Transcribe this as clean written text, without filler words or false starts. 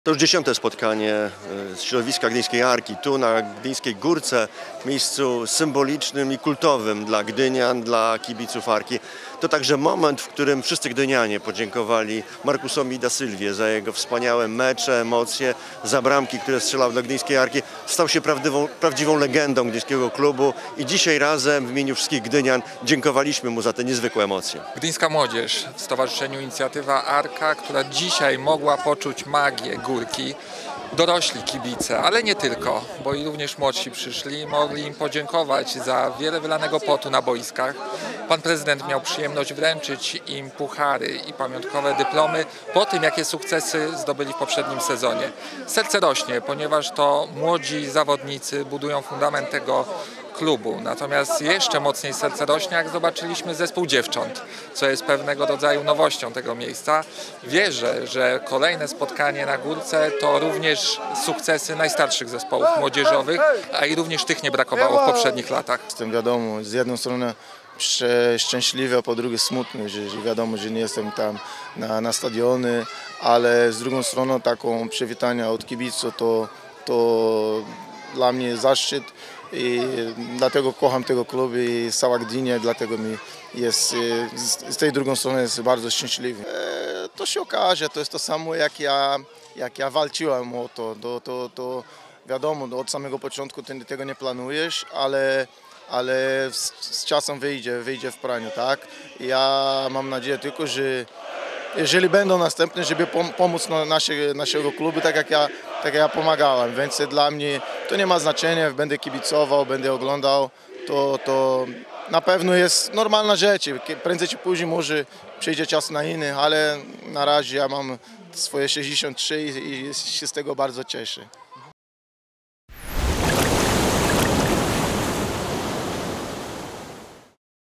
To już 10. spotkanie z środowiska Gdyńskiej Arki, tu na Gdyńskiej Górce, miejscu symbolicznym i kultowym dla gdynian, dla kibiców Arki. To także moment, w którym wszyscy gdynianie podziękowali Marcusowi da Silvie za jego wspaniałe mecze, emocje, za bramki, które strzelał dla Gdyńskiej Arki. Stał się prawdziwą legendą gdyńskiego klubu i dzisiaj razem w imieniu wszystkich gdynian dziękowaliśmy mu za te niezwykłe emocje. Gdyńska Młodzież w Stowarzyszeniu Inicjatywa Arka, która dzisiaj mogła poczuć magię Górki. Dorośli kibice, ale nie tylko, bo i również młodsi przyszli, mogli im podziękować za wiele wylanego potu na boiskach. Pan prezydent miał przyjemność wręczyć im puchary i pamiątkowe dyplomy po tym, jakie sukcesy zdobyli w poprzednim sezonie. Serce rośnie, ponieważ to młodzi zawodnicy budują fundament tego klubu. Natomiast jeszcze mocniej serce rośnie, jak zobaczyliśmy zespół dziewcząt, co jest pewnego rodzaju nowością tego miejsca. Wierzę, że kolejne spotkanie na Górce to również sukcesy najstarszych zespołów młodzieżowych, a i również tych nie brakowało w poprzednich latach. Jestem wiadomo, z jednej strony szczęśliwy, a po drugie smutny, że wiadomo, że nie jestem tam na stadiony, ale z drugą stroną taką przywitanie od kibiców to dla mnie zaszczyt i dlatego kocham tego klubu i cała Gdynia, dlatego mi jest z tej drugiej strony jest bardzo szczęśliwy. To się okaże, to jest to samo jak ja walczyłem o to wiadomo, od samego początku tego nie planujesz, ale z czasem wyjdzie w praniu, tak? Ja mam nadzieję tylko, że jeżeli będą następne, żeby pomóc naszego klubu, tak jak ja pomagałem, więc dla mnie to nie ma znaczenia, będę kibicował, będę oglądał, to na pewno jest normalna rzecz, prędzej czy później może przyjdzie czas na inny, ale na razie ja mam swoje 63 i się z tego bardzo cieszę.